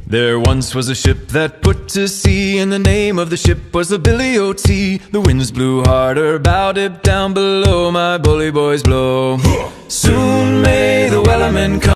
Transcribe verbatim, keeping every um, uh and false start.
There once was a ship that put to sea, and the name of the ship was the Billy O T. The winds blew harder, bowed it down below, my bully boys blow. Soon may the wellerman come.